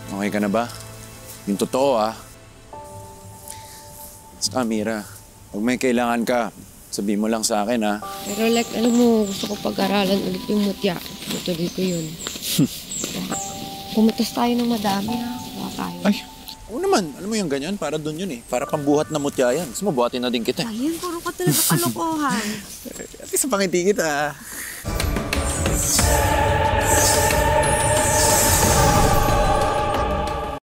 Okay ka na ba? Yung totoo, ah. Saka, Mira, pag may kailangan ka, sabihin mo lang sa akin, ha? Pero like, alam mo, gusto ko pag-aralan ulit yung mutya. Tutuloy ko yun. Pumitas tayo ng madami, ha? Wala tayo. Ay, oo naman. Alam mo yung ganyan, para dun yun eh. Para pambuhat na mutya yan. Gusto mo, buhatin na din kita. Ayun, puro ka talaga kalokohan. At least pangiti kita, ah.